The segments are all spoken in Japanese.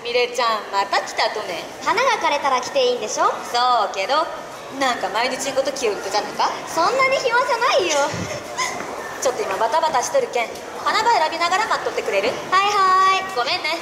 みれちゃんまた来たとね。 花が枯れたら来ていいんでしょ。 そうけどなんか毎日んこと気を売るとじゃなか。 そんなに暇じゃないよ。 ちょっと今バタバタしとるけん花場選びながら待っとってくれる。 はいはい。 ごめんね。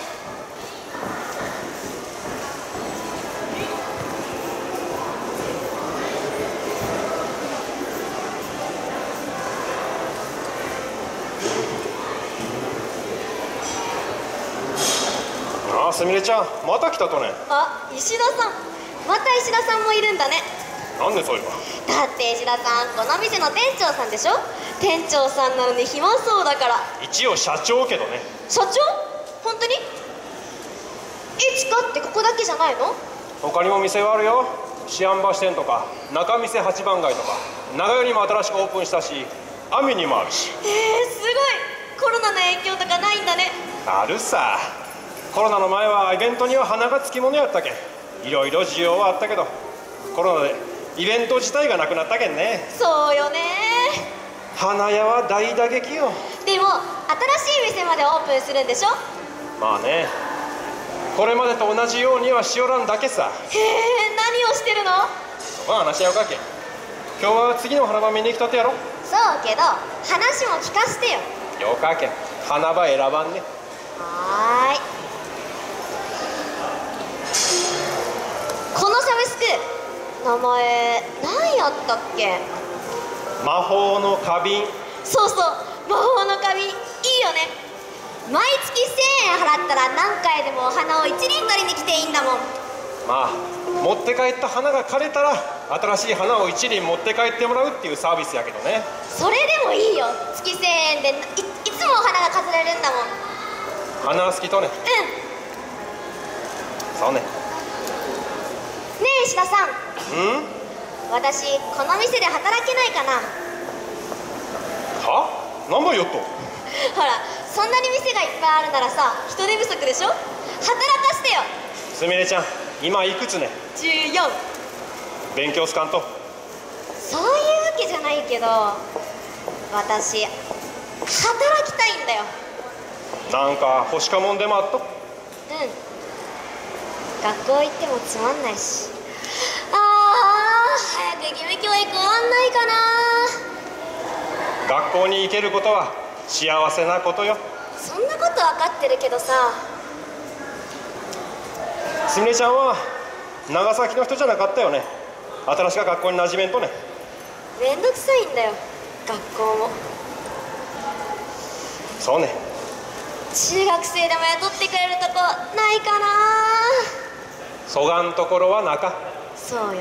ああ、すみれちゃんまた来たとね。 あ、石田さん。また石田さんもいるんだね。 なんでそういえば。 だって石田さんこの店の店長さんでしょ。店長さんなのに暇そうだから。 一応社長けどね。 社長？本当に？ちかってここだけじゃないの？ 他にも店はあるよ。思案橋店とか中店八番街とか長与にも新しくオープンしたし、網にもあるし。 すごい。コロナの影響とかないんだね。 あるさ。コロナの前はイベントには花がつきものやったけん、いろいろ需要はあったけど、コロナでイベント自体がなくなったけんね。 そうよね。 花屋は大打撃よ。 でも新しい店までオープンするんでしょ。 まあね、これまでと同じようにはしおらんだけさ。 へえ、何をしてるの？ まあ話し合うかけん。今日は次の花場見に来たってやろ。 そうけど話も聞かせてよ。 よかけん、花場選ばんね。 はーい。このサブスク名前何やったっけ？ 魔法の花瓶。 そうそう、魔法の花瓶いいよね。毎月1000円払ったら何回でもお花を一輪取りに来ていいんだもん。 まあ持って帰った花が枯れたら新しい花を一輪持って帰ってもらうっていうサービスやけどね。 それでもいいよ。月1000円でいつもお花が飾れるんだもん。 花好きとね。そうね。 ねえ石田さん、私この店で働けないかな。 は？何倍よっと。 ほら、そんなに店がいっぱいあるならさ、人手不足でしょ。働かしてよ。 すみれちゃん今いくつね。 14。 勉強すかんと。 そういうわけじゃないけど、私働きたいんだよ。 なんか欲しかもんでもあっと。 学校行ってもつまんないし。早く義務教育終わんないかな。 学校に行けることは幸せなことよ。 そんなこと分かってるけどさ。 すみれちゃんは長崎の人じゃなかったよね。新しか学校に馴染めんとね。 めんどくさいんだよ、学校も。 そうね。 中学生でも雇ってくれるとこないかな。 そがんところはなか。 そうよね。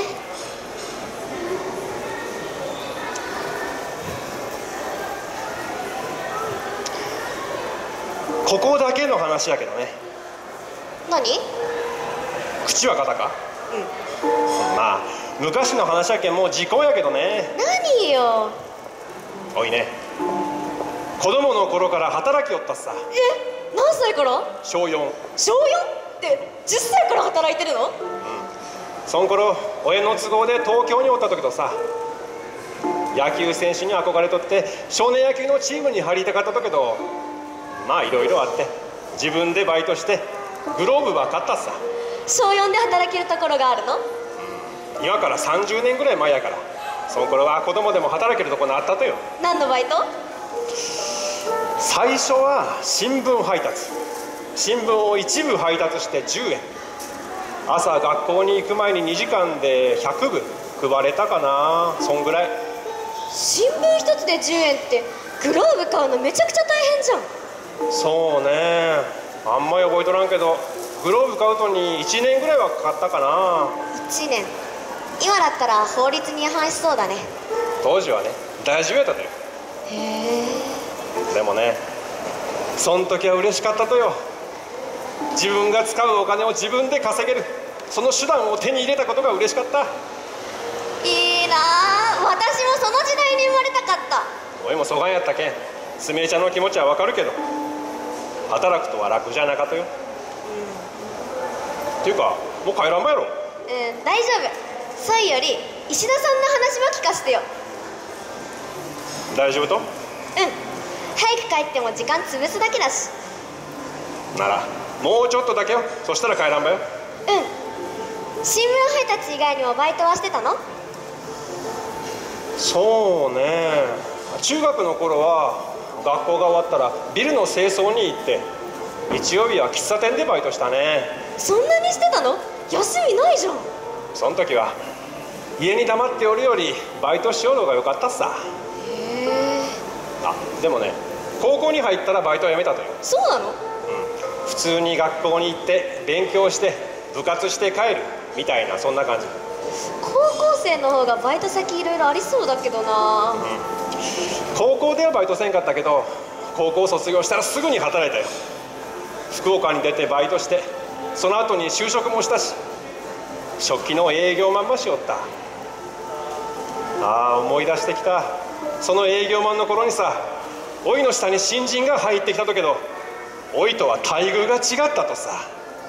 ここだけの話やけどね。 何？ 口は硬か。まあ昔の話やけんもう時効やけどね。 何よ。 おいね、子供の頃から働きよったっさ。 何歳から？ 小4。 小 4？ って10歳から働いてるの？ そん頃親の都合で東京におった時とさ、野球選手に憧れとって少年野球のチームに入りたかったとけど、まあいろいろあって自分でバイトしてグローブば買ったっさ。 小4で働けるところがあるの？ 今から30年ぐらい前やから、その頃は子供でも働けるところあったとよ。 何のバイト？ 最初は新聞配達。新聞を一部配達して10円。朝学校に行く前に2時間で100部配れたかな、そんぐらい。 新聞一つで10円ってグローブ買うのめちゃくちゃ大変じゃん。 そうね、あんまり覚えとらんけどグローブ買うとに1年ぐらいはかかったかな。 1年。今だったら法律に違反しそうだね。 当時はね、大丈夫やったとよ。 へえ。 でもね、そん時は嬉しかったとよ。自分が使うお金を自分で稼げる、その手段を手に入れたことが嬉しかった。 いいなあ。私もその時代に生まれたかった。 おいもそがんやったけん、すみれちゃんの気持ちはわかるけど、働くとは楽じゃなかったよ。っていうかもう帰らんばやろ。 大丈夫。そいより石田さんの話も聞かせてよ。 大丈夫と？ 早く帰っても時間潰すだけだし。 ならもうちょっとだけよ。そしたら帰らんばよ。 うん。新聞配達以外にもバイトはしてたの？ そうね、中学の頃は学校が終わったらビルの清掃に行って、日曜日は喫茶店でバイトしたね。 そんなにしてたの？休みないじゃん。 その時は家に黙っておるよりバイトしようのがよかったっさ。 へえ。 あ、でもね、高校に入ったらバイトはやめたとよ。 そうなの？ 普通に学校に行って勉強して部活して帰るみたいな、そんな感じ。 高校生の方がバイト先いろいろありそうだけどな。 高校ではバイトせんかったけど、高校卒業したらすぐに働いたよ。福岡に出てバイトして、その後に就職もしたし、食器の営業マンばしおった。ああ、思い出してきた。その営業マンの頃にさ、おいの下に新人が入ってきたとけど、おいとは待遇が違ったとさ。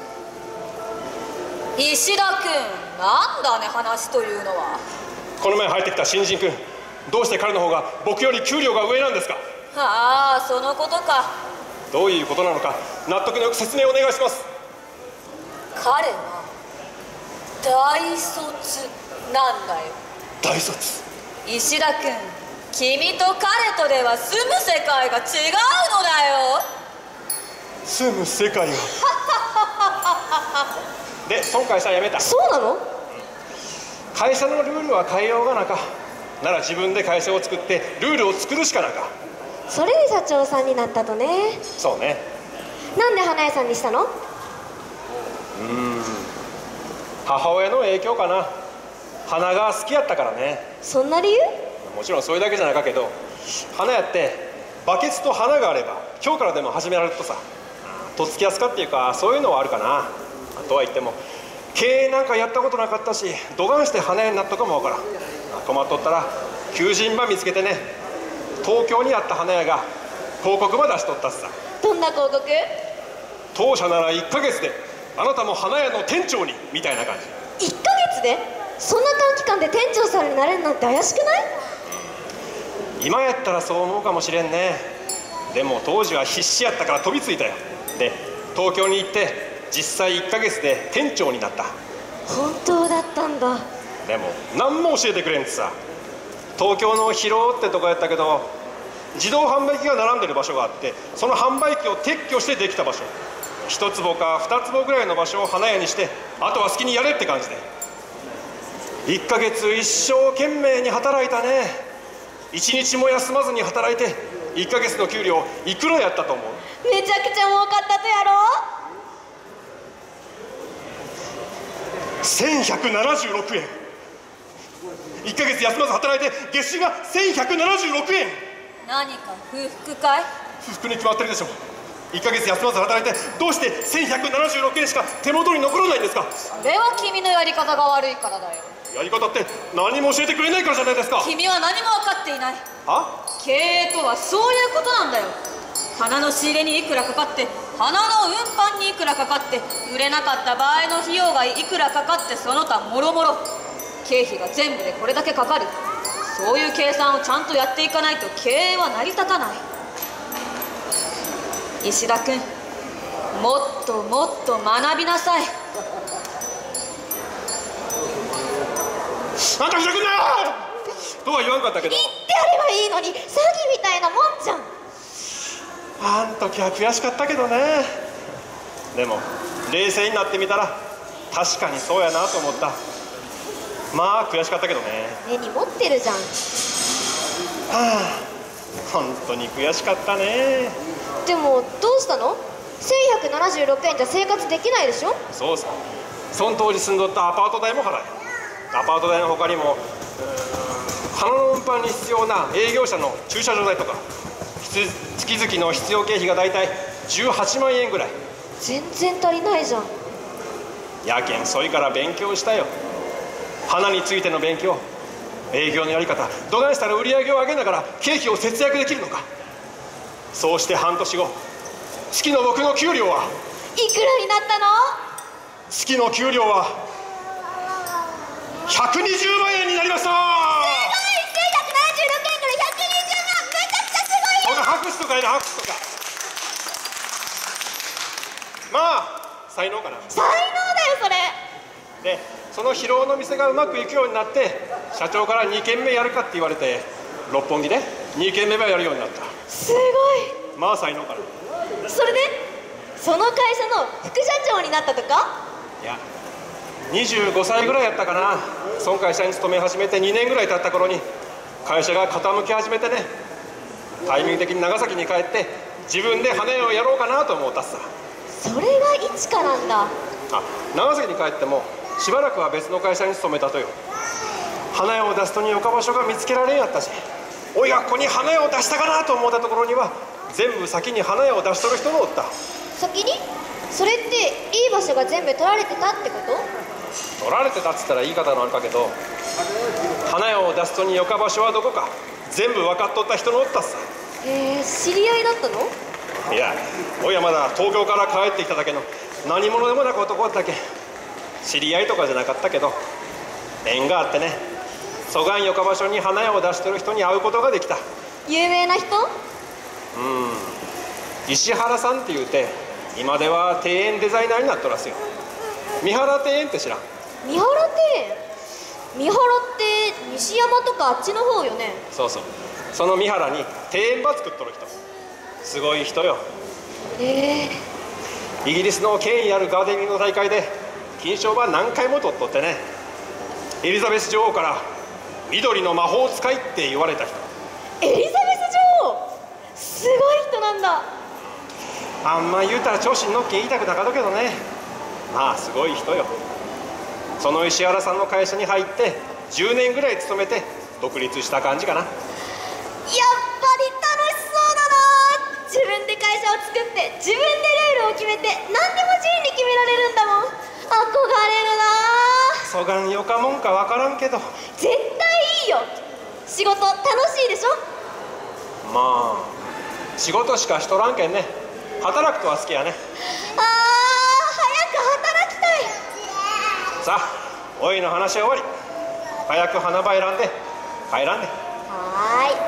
石田君、なんだね話というのは。 この前入ってきた新人君、どうして彼の方が僕より給料が上なんですか？ ああ、そのことか。 どういうことなのか、納得のよく説明お願いします。 彼は大卒なんだよ。 大卒？ 石田君、君と彼とでは住む世界が違うのだよ。 住む世界がで、その会社辞めた。 そうなの？ 会社のルールは変えようがなか。なら自分で会社を作ってルールを作るしかなか。 それで社長さんになったとね。 そうね。 なんで花屋さんにしたの？ 母親の影響かな。花が好きやったからね。 そんな理由？ もちろんそれだけじゃなかけど、花屋ってバケツと花があれば今日からでも始められるとさ、とっつきやすかっていうか、そういうのはあるかな。とは言っても経営なんかやったことなかったし、どがんして花屋になったかもわからん。困っとったら求人ば見つけてね、東京にあった花屋が広告ば出しとったっさ。 どんな広告？ 当社なら1ヶ月であなたも花屋の店長にみたいな感じ。 1ヶ月で？そんな短期間で店長さんになれるなんて怪しくない？ 今やったらそう思うかもしれんね。でも当時は必死やったから飛びついたよ。で、東京に行って実際1ヶ月で店長になった。 本当だったんだ。 でも何も教えてくれんってさ。東京の広尾ってとこやったけど、自動販売機が並んでる場所があって、その販売機を撤去してできた場所、1坪か2坪ぐらいの場所を花屋にして、あとは好きにやれって感じで。1ヶ月一生懸命に働いたね。1日も休まずに働いて、1ヶ月の給料いくらやったと思う？ めちゃくちゃ儲かったとやろ ？1176円。1ヶ月休まず働いて月収が1176円。 何か不服かい？ 不服に決まってるでしょ。1ヶ月休まず働いてどうして1176円しか手元に残らないんですか？ それは君のやり方が悪いからだよ。 やり方って何も教えてくれないからじゃないですか。 君は何も分かっていない。 は？ 経営とはそういうことなんだよ。花の仕入れにいくらかかって、花の運搬にいくらかかって、売れなかった場合の費用がいくらかかって、その他もろもろ経費が全部でこれだけかかる。そういう計算をちゃんとやっていかないと経営は成り立たない。石田君、もっともっと学びなさい。 あんた石田君だよとは言わんかったけど、 言ってやればいいのに、詐欺みたいなもんじゃん。 あん時は悔しかったけどね。でも冷静になってみたら確かにそうやなと思った。まあ悔しかったけどね。 根に持ってるじゃん。 はあ、本当に悔しかったね。 でもどうしたの？1176円じゃ生活できないでしょ？ そうさ、その当時住んどったアパート代も払え。アパート代の他にも花の運搬に必要な営業者の駐車場代とか、月々の必要経費がだいたい18万円ぐらい。 全然足りないじゃん。 やけんそいから勉強したよ。花についての勉強、営業のやり方、どないしたら売り上げを上げながら経費を節約できるのか。そうして半年後、月の僕の給料はいくらになったの？ 月の給料は120万円になりました。 すごい！1176円から120万、めちゃくちゃすごいよ。 そんな拍手とかやな、拍手とか。 まあ才能かな。 才能だよそれ。 でその広尾の店がうまくいくようになって社長から2軒目やるかって言われて六本木で2軒目はやるようになった。 すごい。 まあ才能かな。 それでその会社の副社長になったとか？ いや25歳ぐらいやったかな。その会社に勤め始めて2年ぐらい経った頃に会社が傾き始めてね、タイミング的に長崎に帰って自分で花屋をやろうかなと思ったっさ。 それが一かなんだ。 あ、長崎に帰ってもしばらくは別の会社に勤めたとよ。花屋を出すとに岡場所が見つけられんやったし、おいがここに花屋を出したかなと思ったところには全部先に花屋を出しとる人もおった。 先に？それっていい場所が全部取られてたってこと？ 取られてたっつったら言い方のあるかけど、花屋を出すとに岡場所はどこか全部分かっとった人のおったっさ。 へえ、知り合いだったの？ いや、おいはまだ東京から帰ってきただけの何者でもなく男だったけん、知り合いとかじゃなかったけど縁があってね、蘇我岡場所に花屋を出してる人に会うことができた。 有名な人？ 石原さんっていうて今では庭園デザイナーになっとらすよ。三原庭園って知らん？ 三原庭園？三原って西山とかあっちの方よね。 そうそう、その三原に庭園場作っとる人、すごい人よ。 へえ。 イギリスの権威あるガーデニングの大会で金賞は何回も取っとってね、エリザベス女王から緑の魔法使いって言われた人。 エリザベス女王、すごい人なんだ。 あんま言うたら調子に乗っけ言いたくなかったけどね、まあすごい人よ。その石原さんの会社に入って10年ぐらい勤めて独立した感じかな。 やっぱり楽しそうだな。自分で会社を作って自分でルールを決めて何でも自由に決められるんだもん。憧れるな。 そがんよかもんかわからんけど、 絶対いいよ。仕事楽しいでしょ？ まあ仕事しかしとらんけんね、働くとは好きやね。 早く働きたい。 さあおいの話は終わり、早く花場選んで帰らんね。 はーい。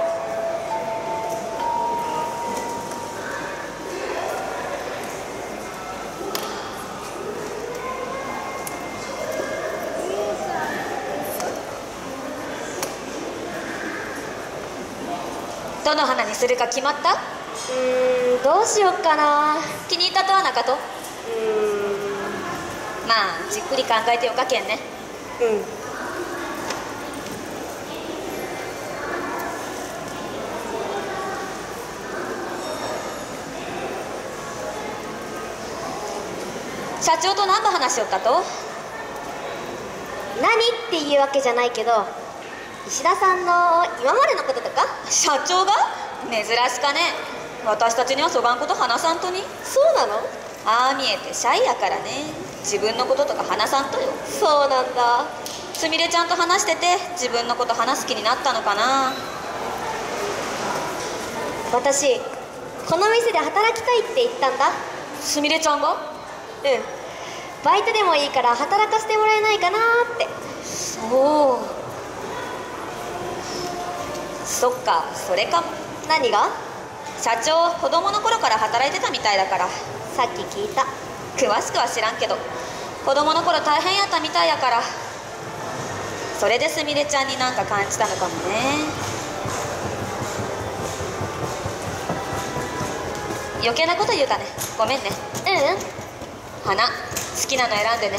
どの花にするか決まった？ どうしよっかな。 気に入ったとはなかと？まあじっくり考えてよかけんね。社長と何の話しよったと？ 何っていうわけじゃないけど、石田さんの今までのこととか。 社長が？珍しかね。私たちにはそがんこと話さんとに。 そうなの？ ああ見えてシャイやからね。自分のこととか話さんとよ。 そうなんだ。 すみれちゃんと話してて自分のこと話す気になったのかな。 私この店で働きたいって言ったんだ。 すみれちゃんが？ バイトでもいいから働かせてもらえないかなって。 そう。そっか、それかも。 何が？ 社長子供の頃から働いてたみたいだから。 さっき聞いた。 詳しくは知らんけど子供の頃大変やったみたいやから、それですみれちゃんになんか感じたのかもね。余計なこと言うたね、ごめんね。花好きなの選んでね。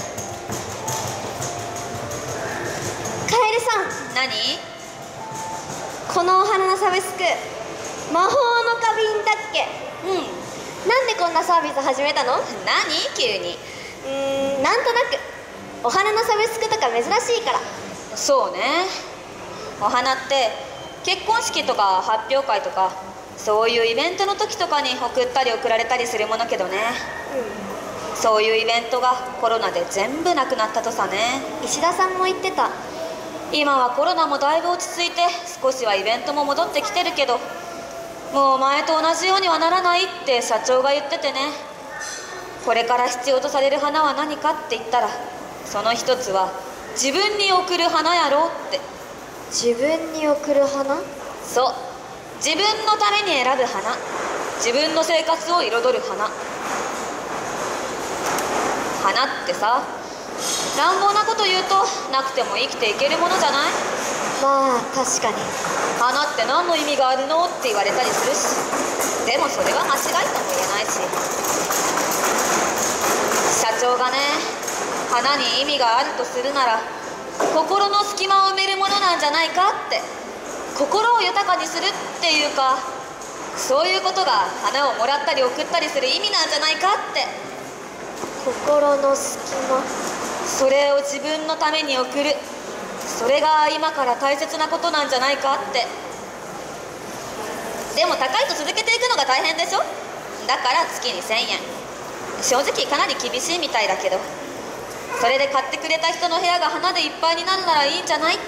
カエルさん、 何？ このお花のサブスク魔法の花瓶だっけ？なんでこんなサービス始めたの？ 何急に。 なんとなくお花のサブスクとか珍しいから。 そうね、お花って結婚式とか発表会とかそういうイベントの時とかに送ったり送られたりするものけどね。そういうイベントがコロナで全部なくなったとさね。 石田さんも言ってた。 今はコロナもだいぶ落ち着いて少しはイベントも戻ってきてるけど、もう前と同じようにはならないって社長が言っててね。これから必要とされる花は何かって言ったら、その一つは自分に贈る花やろって。 自分に贈る花？ そう、自分のために選ぶ花、自分の生活を彩る花。 花ってさ、乱暴なこと言うとなくても生きていけるものじゃない？ まあ確かに。 花って何の意味があるのって言われたりするし、でもそれは間違いとも言えないし。社長がね、花に意味があるとするなら心の隙間を埋めるものなんじゃないかって、心を豊かにするっていうか、そういうことが花をもらったり送ったりする意味なんじゃないかって。 心の隙間。 それを自分のために送る、それが今から大切なことなんじゃないかって。でも高いと続けていくのが大変でしょ。だから月に1000円。正直かなり厳しいみたいだけど、それで買ってくれた人の部屋が花でいっぱいになるならいいんじゃないって。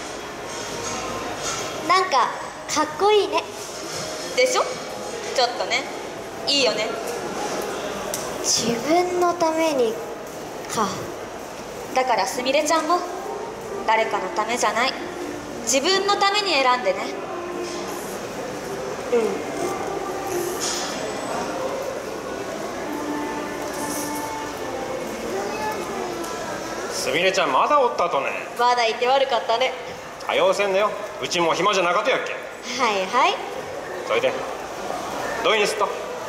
なんかかっこいいね。 でしょ。ちょっとね、いいよね。 自分のためにか。 だからすみれちゃんも誰かのためじゃない、自分のために選んでね。 うん。 すみれちゃんまだおったとね。 まだいて悪かったね。 多様性だよ。うちも暇じゃなかったやっけ。 はいはい。 それでどういうにすっと。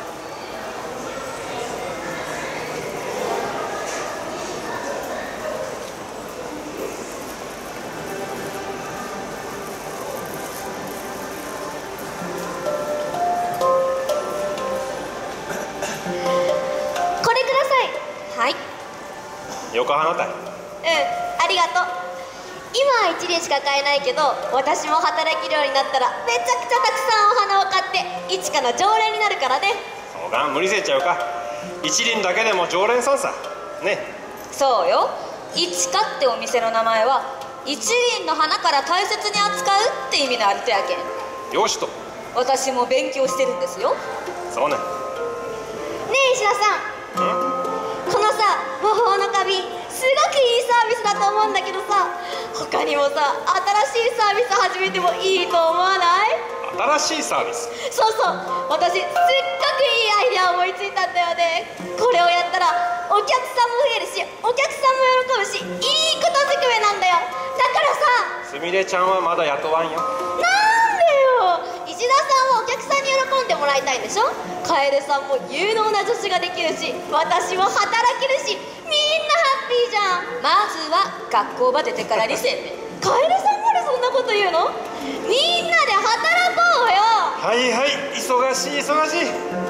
これください。 はい。 横浜たい。 うん、ありがとう。今は1輪しか買えないけど、私も働けるようになったらめちゃくちゃたくさんお花を買っていちかの常連になるからね。 そうか、無理せちゃうか。一輪だけでも常連さんさね。 そうよ。いちかってお店の名前は一輪の花から大切に扱うって意味のあるとやけん。 よしと。 私も勉強してるんですよ。 そうね。 ねえ石田さん、このさ魔法の花瓶すごくいいサービスだと思うんだけどさ、他にもさ新しいサービス始めてもいいと思わない？ 新しいサービス。 そうそう、私すっごくいいアイデア思いついたんだよね。これをやったらお客さんも増えるし、お客さんも喜ぶし、いいことずくめなんだよ。だからさ。 すみれちゃんはまだ雇わんよ。 なんでよ。石田さんはお客さんに喜んでもらいたいんでしょ。楓さんも有能な女子ができるし、私も働けるし、みんなハッピーじゃん。 まずは学校場出てからにせんね。 楓さんまでそんなこと言うの？みんなで働こうよ。 はいはい、忙しい忙しい。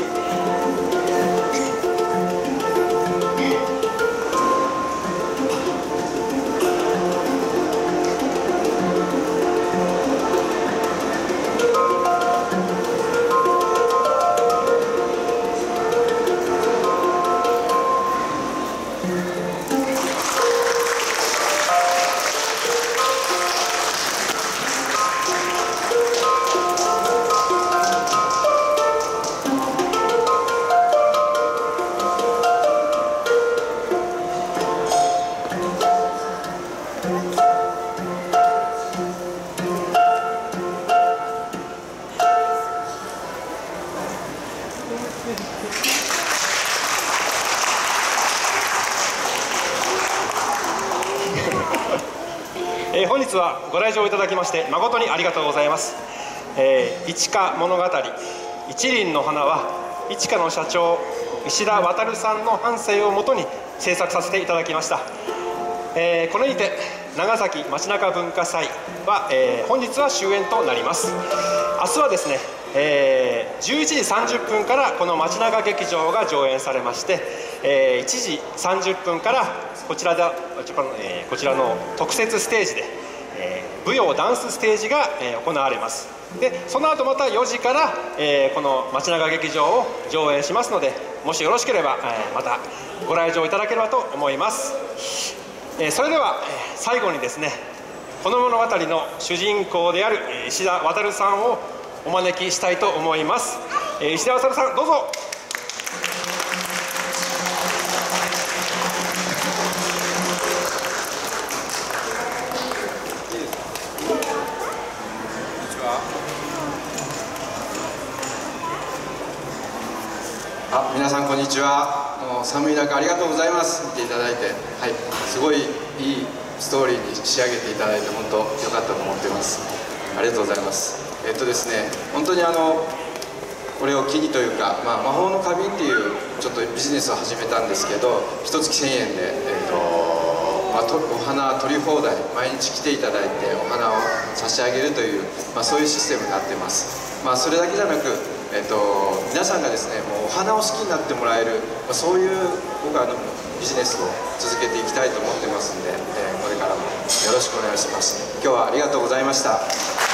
本日はご来場いただきまして誠にありがとうございます。いちか物語一輪の花はいちかの社長石田渉さんの半生をもとに制作させていただきました。これにて長崎街中文化祭は、本日は終演となります。明日はですね、11時30分からこの街中劇場が上演されまして、1時30分からこちらの特設ステージで、舞踊ダンスステージが、行われます。でその後また4時から、この街中劇場を上演しますので、もしよろしければ、またご来場いただければと思います。それでは、最後にですね、この物語の主人公である石田渉さんをお招きしたいと思います。石田渉さん、どうぞ。 皆さんこんにちは。 寒い中ありがとうございます。見ていただいて、はい、すごいいいストーリーに仕上げていただいて本当良かったと思っています。ありがとうございます。ですね、本当にこれを機にというか、魔法の花瓶っていうちょっとビジネスを始めたんですけど、1月1000円で、お花取り放題、毎日来ていただいてお花を差し上げるという、そういうシステムになってます。それだけじゃなく、皆さんがですね、もうお花を好きになってもらえる、そういう僕はビジネスを続けていきたいと思ってますんで、これからもよろしくお願いします。今日はありがとうございました。